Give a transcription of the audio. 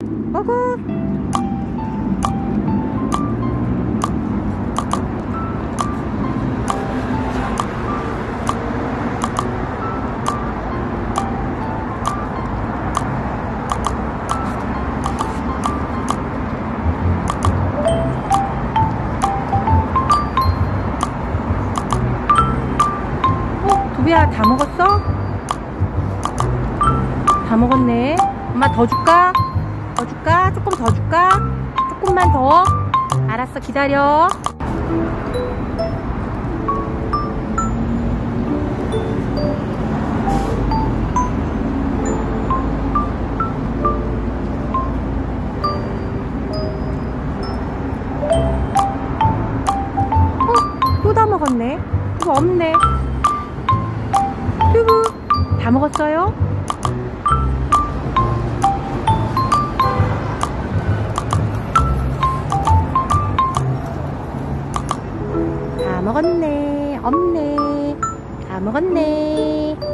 먹어. 두비야, 다 먹었어? 다 먹었네. 엄마 더 줄까? 더 줄까? 조금 더 줄까? 조금만 더. 알았어, 기다려. 또 다 먹었네. 이거 없네. 튜브 다 먹었어요? 다 먹었네. 없네. 다 먹었네.